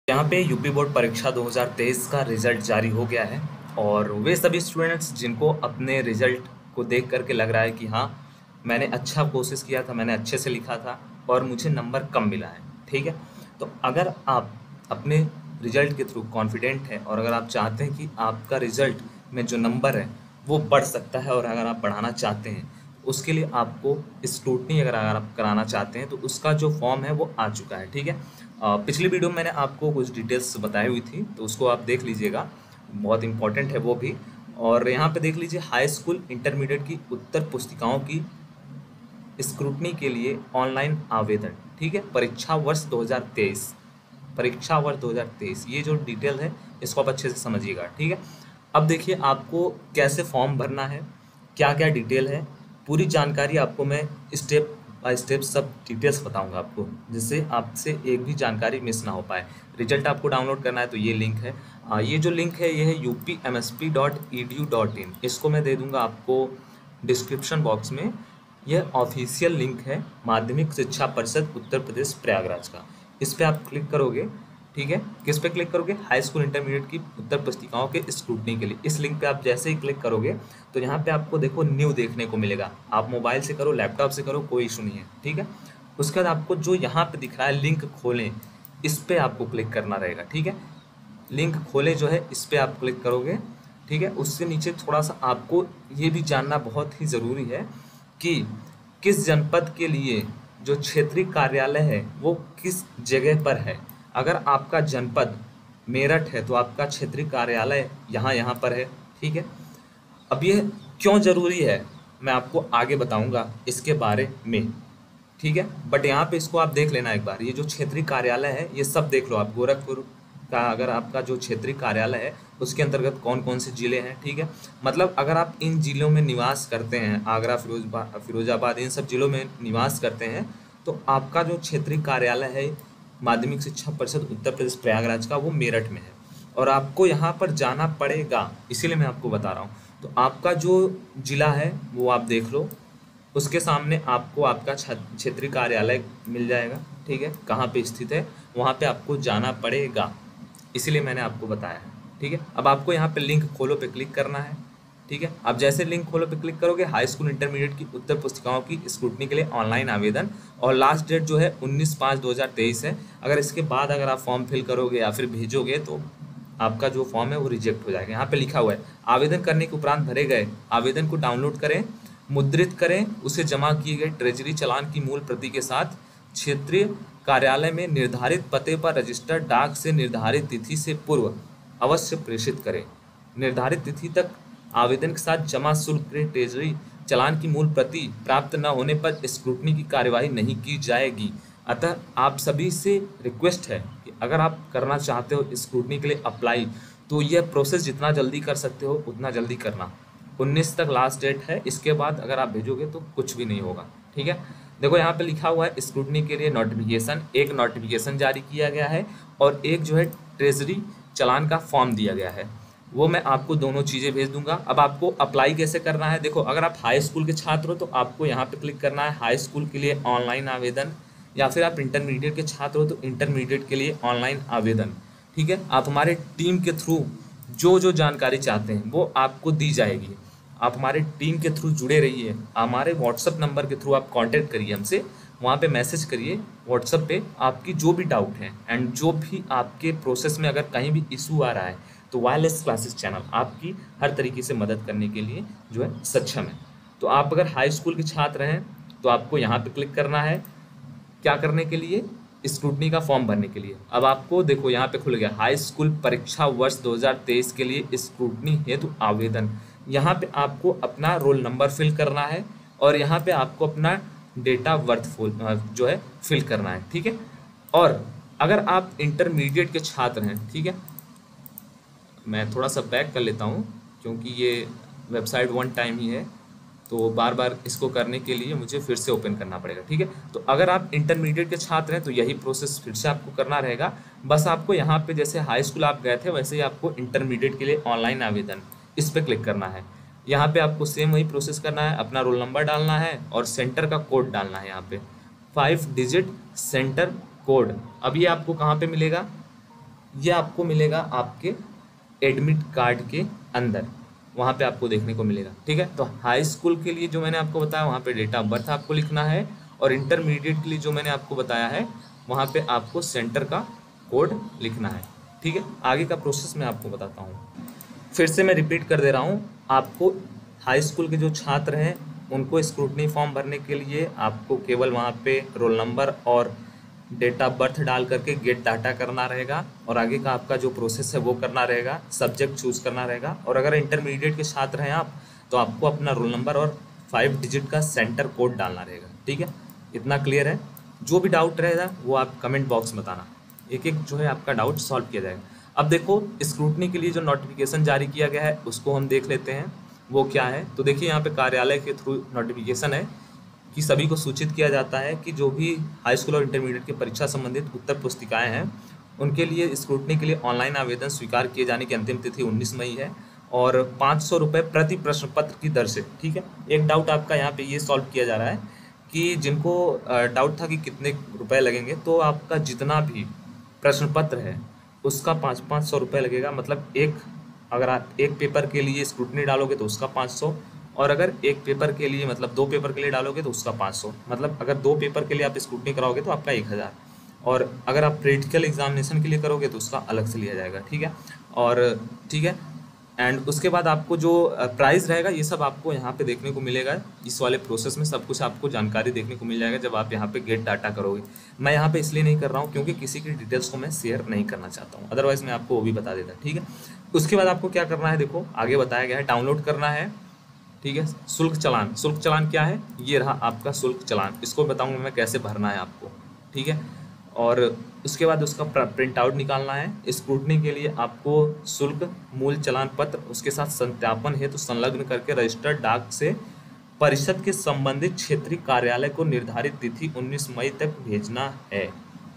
यहाँ पे UP board परीक्षा 2023 का रिजल्ट जारी हो गया है और वे सभी स्टूडेंट्स जिनको अपने रिजल्ट को देख करके लग रहा है कि हाँ, मैंने अच्छा कोशिश किया था, मैंने अच्छे से लिखा था और मुझे नंबर कम मिला है। ठीक है, तो अगर आप अपने रिजल्ट के थ्रू कॉन्फिडेंट हैं और अगर आप चाहते हैं कि आपका रिजल्ट में जो नंबर है वो बढ़ सकता है और अगर आप बढ़ाना चाहते हैं उसके लिए आपको स्क्रूटनी अगर आप कराना चाहते हैं तो उसका जो फॉर्म है वो आ चुका है। ठीक है, पिछली वीडियो में मैंने आपको कुछ डिटेल्स बताई हुई थी तो उसको आप देख लीजिएगा, बहुत इंपॉर्टेंट है वो भी। और यहाँ पे देख लीजिए हाई स्कूल इंटरमीडिएट की उत्तर पुस्तिकाओं की स्क्रूटनी के लिए ऑनलाइन आवेदन। ठीक है, परीक्षा वर्ष 2023, परीक्षा वर्ष 2023 ये जो डिटेल है इसको आप अच्छे से समझिएगा। ठीक है, अब देखिए आपको कैसे फॉर्म भरना है, क्या क्या डिटेल है, पूरी जानकारी आपको मैं स्टेप बाय स्टेप सब डिटेल्स बताऊंगा आपको, जिससे आपसे एक भी जानकारी मिस ना हो पाए। रिजल्ट आपको डाउनलोड करना है तो ये लिंक है, ये जो लिंक है ये है upmsp.edu.in, इसको मैं दे दूंगा आपको डिस्क्रिप्शन बॉक्स में। यह ऑफिशियल लिंक है माध्यमिक शिक्षा परिषद उत्तर प्रदेश प्रयागराज का। इस पर आप क्लिक करोगे। ठीक है, किस पे क्लिक करोगे? हाई स्कूल इंटरमीडिएट की उत्तर पुस्तिकाओं के स्क्रूटनी के लिए। इस लिंक पे आप जैसे ही क्लिक करोगे तो यहाँ पे आपको देखो न्यू देखने को मिलेगा। आप मोबाइल से करो, लैपटॉप से करो, कोई इशू नहीं है। ठीक है, उसके बाद आपको जो यहाँ पे दिख रहा है लिंक खोलें, इस पर आपको क्लिक करना रहेगा। ठीक है, लिंक खोले जो है इस पर आप क्लिक करोगे। ठीक है, उससे नीचे थोड़ा सा आपको ये भी जानना बहुत ही ज़रूरी है कि किस जनपद के लिए जो क्षेत्रीय कार्यालय है वो किस जगह पर है। अगर आपका जनपद मेरठ है तो आपका क्षेत्रीय कार्यालय यहाँ यहाँ पर है। ठीक है, अब ये क्यों ज़रूरी है मैं आपको आगे बताऊंगा इसके बारे में। ठीक है, बट यहाँ पे इसको आप देख लेना एक बार, ये जो क्षेत्रीय कार्यालय है ये सब देख लो आप। गोरखपुर का अगर आपका जो क्षेत्रीय कार्यालय है उसके अंतर्गत कौन कौन से ज़िले हैं। ठीक है, मतलब अगर आप इन ज़िलों में निवास करते हैं, आगरा, फिरोजाबाद इन सब ज़िलों में निवास करते हैं तो आपका जो क्षेत्रीय कार्यालय है माध्यमिक शिक्षा परिषद उत्तर प्रदेश प्रयागराज का वो मेरठ में है और आपको यहाँ पर जाना पड़ेगा, इसीलिए मैं आपको बता रहा हूँ। तो आपका जो जिला है वो आप देख लो, उसके सामने आपको आपका क्षेत्रीय कार्यालय मिल जाएगा। ठीक है, कहाँ पे स्थित है वहाँ पे आपको जाना पड़ेगा, इसीलिए मैंने आपको बताया है। ठीक है, अब आपको यहाँ पे लिंक खोलो पे क्लिक करना है। ठीक है, अब जैसे लिंक खोलो पे क्लिक करोगे, हाई स्कूल इंटरमीडिएट की उत्तर पुस्तिकाओं की स्क्रूटनी के लिए ऑनलाइन आवेदन और लास्ट डेट जो है 19/5/2023 है। अगर इसके बाद अगर आप फॉर्म फिल करोगे या फिर भेजोगे तो आपका जो फॉर्म है वो रिजेक्ट हो जाएगा। यहाँ पे लिखा हुआ है आवेदन करने के उपरांत भरे गए आवेदन को डाउनलोड करें, मुद्रित करें, उसे जमा किए गए ट्रेजरी चालान की मूल प्रति के साथ क्षेत्रीय कार्यालय में निर्धारित पते पर रजिस्टर्ड डाक से निर्धारित तिथि से पूर्व अवश्य प्रेषित करें। निर्धारित तिथि तक आवेदन के साथ जमा शुल्क के ट्रेजरी चालान की मूल प्रति प्राप्त न होने पर स्क्रूटनी की कार्यवाही नहीं की जाएगी। अतः आप सभी से रिक्वेस्ट है कि अगर आप करना चाहते हो स्क्रूटनी के लिए अप्लाई तो यह प्रोसेस जितना जल्दी कर सकते हो उतना जल्दी करना। 19 तक लास्ट डेट है, इसके बाद अगर आप भेजोगे तो कुछ भी नहीं होगा। ठीक है, देखो यहाँ पे लिखा हुआ है स्क्रूटनी के लिए नोटिफिकेशन, एक नोटिफिकेशन जारी किया गया है और एक जो है ट्रेजरी चालान का फॉर्म दिया गया है, वो मैं आपको दोनों चीज़ें भेज दूंगा। अब आपको अप्लाई कैसे करना है, देखो अगर आप हाई स्कूल के छात्र हो तो आपको यहाँ पे क्लिक करना है हाई स्कूल के लिए ऑनलाइन आवेदन, या फिर आप इंटरमीडिएट के छात्र हो तो इंटरमीडिएट के लिए ऑनलाइन आवेदन। ठीक है, आप हमारे टीम के थ्रू जो जो जानकारी चाहते हैं वो आपको दी जाएगी। आप हमारे टीम के थ्रू जुड़े रहिए, हमारे व्हाट्सअप नंबर के थ्रू आप कांटेक्ट करिए हमसे, वहाँ पे मैसेज करिए व्हाट्सअप पे आपकी जो भी डाउट है एंड जो भी आपके प्रोसेस में अगर कहीं भी इशू आ रहा है तो वायरलेस क्लासेस चैनल आपकी हर तरीके से मदद करने के लिए जो है सक्षम है। तो आप अगर हाई स्कूल के छात्र हैं तो आपको यहाँ पे क्लिक करना है, क्या करने के लिए? स्क्रूटनी का फॉर्म भरने के लिए। अब आपको देखो यहाँ पे खुल गया हाई स्कूल परीक्षा वर्ष 2023 के लिए स्क्रूटनी हेतु आवेदन। यहाँ पे आपको अपना रोल नंबर फिल करना है और यहाँ पे आपको अपना डेट ऑफ बर्थ जो है फिल करना है। ठीक है, और अगर आप इंटरमीडिएट के छात्र हैं, ठीक है, मैं थोड़ा सा बैक कर लेता हूँ क्योंकि ये वेबसाइट वन टाइम ही है तो बार बार इसको करने के लिए मुझे फिर से ओपन करना पड़ेगा। ठीक है, तो अगर आप इंटरमीडिएट के छात्र हैं तो यही प्रोसेस फिर से आपको करना रहेगा। बस आपको यहाँ पे जैसे हाई स्कूल आप गए थे वैसे ही आपको इंटरमीडिएट के लिए ऑनलाइन आवेदन इस पर क्लिक करना है। यहाँ पे आपको सेम वही प्रोसेस करना है, अपना रोल नंबर डालना है और सेंटर का कोड डालना है। यहाँ पे 5 डिजिट सेंटर कोड। अब ये आपको कहाँ पे मिलेगा? ये आपको मिलेगा आपके एडमिट कार्ड के अंदर, वहाँ पे आपको देखने को मिलेगा। ठीक है, तो हाई स्कूल के लिए जो मैंने आपको बताया वहाँ पे डेट ऑफ बर्थ आपको लिखना है, और इंटरमीडिएट के लिए जो मैंने आपको बताया है वहाँ पे आपको सेंटर का कोड लिखना है। ठीक है, आगे का प्रोसेस मैं आपको बताता हूँ। फिर से मैं रिपीट कर दे रहा हूँ, आपको हाई स्कूल के जो छात्र हैं उनको स्क्रूटनी फॉर्म भरने के लिए आपको केवल वहाँ पे रोल नंबर और डेट ऑफ बर्थ डाल करके गेट डाटा करना रहेगा, और आगे का आपका जो प्रोसेस है वो करना रहेगा, सब्जेक्ट चूज करना रहेगा। और अगर इंटरमीडिएट के छात्र हैं आप तो आपको अपना रोल नंबर और 5 डिजिट का सेंटर कोड डालना रहेगा। ठीक है, इतना क्लियर है? जो भी डाउट रहेगा वो आप कमेंट बॉक्स में बताना, एक एक जो है आपका डाउट सॉल्व किया जाएगा। अब देखो, स्क्रूटनी के लिए जो नोटिफिकेशन जारी किया गया है उसको हम देख लेते हैं, वो क्या है। तो देखिए यहाँ पे कार्यालय के थ्रू नोटिफिकेशन है कि सभी को सूचित किया जाता है कि जो भी हाई स्कूल और इंटरमीडिएट की परीक्षा संबंधित उत्तर पुस्तिकाएं हैं उनके लिए स्क्रूटनी के लिए ऑनलाइन आवेदन स्वीकार किए जाने की अंतिम तिथि 19 मई है, और 500 रुपये प्रति प्रश्न पत्र की दर से। ठीक है, एक डाउट आपका यहाँ पे ये सॉल्व किया जा रहा है कि जिनको डाउट था कि कितने रुपए लगेंगे, तो आपका जितना भी प्रश्न पत्र है उसका 500 रुपये लगेगा। मतलब अगर आप एक पेपर के लिए स्क्रूटनी डालोगे तो उसका 500, और अगर एक पेपर के लिए मतलब 2 पेपर के लिए डालोगे तो उसका 500। मतलब अगर 2 पेपर के लिए आप स्क्रूटनी कराओगे तो आपका 1000, और अगर आप प्रैक्टिकल एग्जामिनेशन के लिए करोगे तो उसका अलग से लिया जाएगा। ठीक है, और ठीक है, एंड उसके बाद आपको जो प्राइस रहेगा ये सब आपको यहाँ पे देखने को मिलेगा। इस वाले प्रोसेस में सब कुछ आपको जानकारी देखने को मिल जाएगा जब आप यहाँ पे गेट डाटा करोगे। मैं यहाँ पे इसलिए नहीं कर रहा हूँ क्योंकि किसी की डिटेल्स को मैं शेयर नहीं करना चाहता हूँ, अदरवाइज मैं आपको वो भी बता देता। ठीक है, उसके बाद आपको क्या करना है, देखो आगे बताया गया है, डाउनलोड करना है। ठीक है, शुल्क चालान। शुल्क चालान क्या है, ये रहा आपका शुल्क चालान, इसको बताऊंगा मैं कैसे भरना है आपको। ठीक है, और उसके बाद उसका प्रिंट आउट निकालना है। स्क्रूटनी के लिए आपको शुल्क, मूल चालान पत्र, उसके साथ सत्यापन हेतु संलग्न करके रजिस्टर्ड डाक से परिषद के संबंधित क्षेत्रीय कार्यालय को निर्धारित तिथि 19 मई तक भेजना है।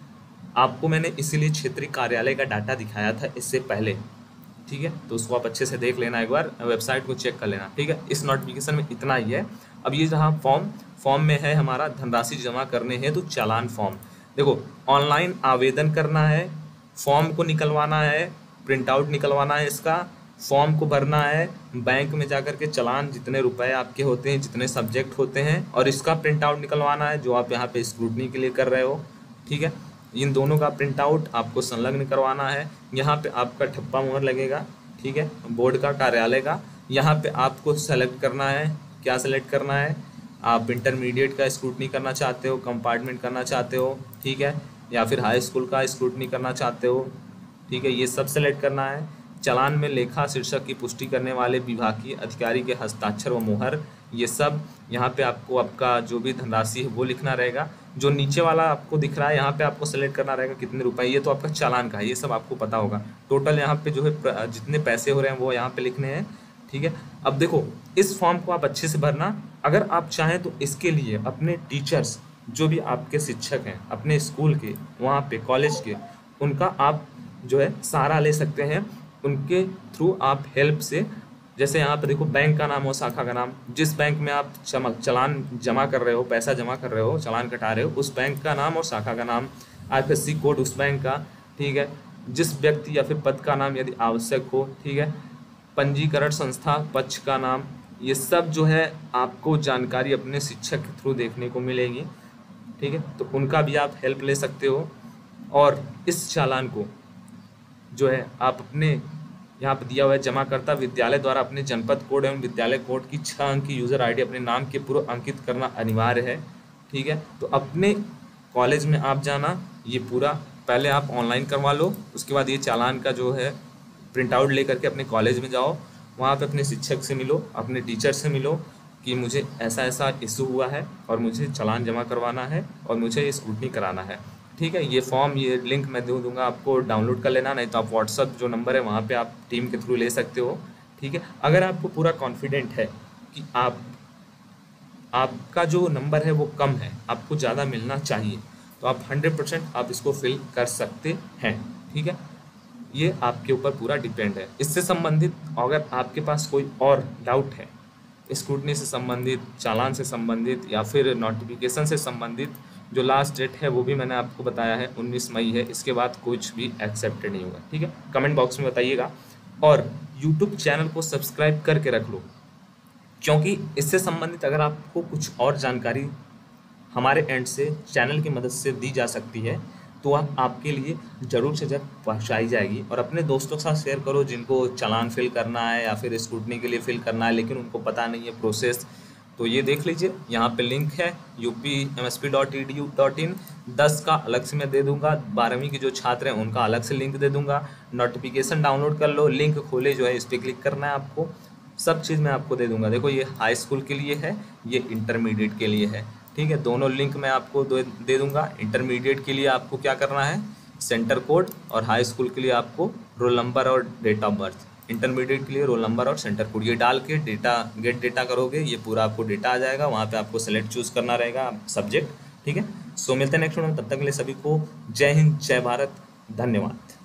आपको मैंने इसीलिए क्षेत्रीय कार्यालय का डाटा दिखाया था इससे पहले। ठीक है, तो उसको आप अच्छे से देख लेना, एक बार वेबसाइट को चेक कर लेना। ठीक है, इस नोटिफिकेशन में इतना ही है। अब ये जहाँ फॉर्म में है हमारा धनराशि जमा करने हैं तो चालान फॉर्म। देखो, ऑनलाइन आवेदन करना है, फॉर्म को निकलवाना है, प्रिंट आउट निकलवाना है, इसका फॉर्म को भरना है, बैंक में जाकर के चालान जितने रुपए आपके होते हैं, जितने सब्जेक्ट होते हैं, और इसका प्रिंट आउट निकलवाना है जो आप यहाँ पे स्क्रूटनी के लिए कर रहे हो। ठीक है, इन दोनों का प्रिंट आउट आपको संलग्न करवाना है। यहाँ पे आपका ठप्पा मोहर लगेगा। ठीक है, बोर्ड का, कार्यालय का। यहाँ पे आपको सेलेक्ट करना है, क्या सेलेक्ट करना है, आप इंटरमीडिएट का स्क्रूटनी करना चाहते हो, कंपार्टमेंट करना चाहते हो, ठीक है, या फिर हाई स्कूल का स्क्रूटनी करना चाहते हो। ठीक है, ये सब सेलेक्ट करना है। चालान में लेखा शीर्षक की पुष्टि करने वाले विभागीय अधिकारी के हस्ताक्षर व मोहर, ये सब यहाँ पे आपको आपका जो भी धनराशि है वो लिखना रहेगा। जो नीचे वाला आपको दिख रहा है यहाँ पे आपको सेलेक्ट करना रहेगा कितने रुपए, ये तो आपका चालान का है, ये सब आपको पता होगा। टोटल यहाँ पे जो है जितने पैसे हो रहे हैं वो यहाँ पे लिखने हैं। ठीक है, अब देखो इस फॉर्म को आप अच्छे से भरना। अगर आप चाहें तो इसके लिए अपने टीचर्स, जो भी आपके शिक्षक हैं अपने स्कूल के, वहाँ पे कॉलेज के, उनका आप जो है सहारा ले सकते हैं। उनके थ्रू आप हेल्प से, जैसे यहाँ पे देखो बैंक का नाम हो, शाखा का नाम, जिस बैंक में आप चालान जमा कर रहे हो, पैसा जमा कर रहे हो, चालान कटा रहे हो, उस बैंक का नाम और शाखा का नाम, IFSC कोड उस बैंक का। ठीक है, जिस व्यक्ति या फिर पद का नाम यदि आवश्यक हो। ठीक है, पंजीकरण संस्था पक्ष का नाम, ये सब जो है आपको जानकारी अपने शिक्षक के थ्रू देखने को मिलेगी। ठीक है, तो उनका भी आप हेल्प ले सकते हो। और इस चालान को जो है आप अपने यहाँ पर दिया हुआ है, जमाकर्ता विद्यालय द्वारा अपने जनपद कोड एवं विद्यालय कोड की 6 अंक की यूज़र ID अपने नाम के पूर्व अंकित करना अनिवार्य है। ठीक है, तो अपने कॉलेज में आप जाना, ये पूरा पहले आप ऑनलाइन करवा लो, उसके बाद ये चालान का जो है प्रिंट आउट ले करके अपने कॉलेज में जाओ, वहाँ पे अपने शिक्षक से मिलो, अपने टीचर से मिलो कि मुझे ऐसा ऐसा इशू हुआ है और मुझे चालान जमा करवाना है और मुझे ये स्क्रूटनी कराना है। ठीक है, ये फॉर्म, ये लिंक मैं दे दूँगा, आपको डाउनलोड कर लेना, नहीं तो आप व्हाट्सअप जो नंबर है वहाँ पे आप टीम के थ्रू ले सकते हो। ठीक है, अगर आपको पूरा कॉन्फिडेंट है कि आपका जो नंबर है वो कम है, आपको ज़्यादा मिलना चाहिए, तो आप 100% आप इसको फिल कर सकते हैं। ठीक है, ये आपके ऊपर पूरा डिपेंड है। इससे संबंधित अगर आपके पास कोई और डाउट है, स्क्रूटनी से संबंधित, चालान से संबंधित या फिर नोटिफिकेशन से संबंधित, जो लास्ट डेट है वो भी मैंने आपको बताया है 19 मई है, इसके बाद कुछ भी एक्सेप्टेड नहीं होगा। ठीक है, कमेंट बॉक्स में बताइएगा और यूट्यूब चैनल को सब्सक्राइब करके रख लो, क्योंकि इससे संबंधित अगर आपको कुछ और जानकारी हमारे एंड से चैनल की मदद से दी जा सकती है तो आपके लिए ज़रूर से ज़रूर पहुँचाई जाएगी। और अपने दोस्तों के साथ शेयर करो जिनको चालान फिल करना है या फिर स्क्रूटनी के लिए फिल करना है लेकिन उनको पता नहीं है प्रोसेस। तो ये देख लीजिए, यहाँ पे लिंक है upmsp.edu.in। 10 का अलग से मैं दे दूंगा, 12वीं के जो छात्र हैं उनका अलग से लिंक दे दूंगा। नोटिफिकेशन डाउनलोड कर लो, लिंक खोले जो है इस पर क्लिक करना है आपको, सब चीज़ मैं आपको दे दूंगा। देखो ये हाई स्कूल के लिए है, ये इंटरमीडिएट के लिए है। ठीक है, दोनों लिंक मैं आपको दे दूंगा। इंटरमीडिएट के लिए आपको क्या करना है, सेंटर कोड, और हाई स्कूल के लिए आपको रोल नंबर और डेट ऑफ बर्थ। इंटरमीडिएट के लिए रोल नंबर और सेंटर कोड ये डाल के डेटा गेट डेटा करोगे, ये पूरा आपको डेटा आ जाएगा। वहाँ पे आपको सेलेक्ट चूज़ करना रहेगा सब्जेक्ट। ठीक है, सो मिलते हैं नेक्स्ट वीडियो में, तब तक के लिए सभी को जय हिंद, जय भारत, धन्यवाद।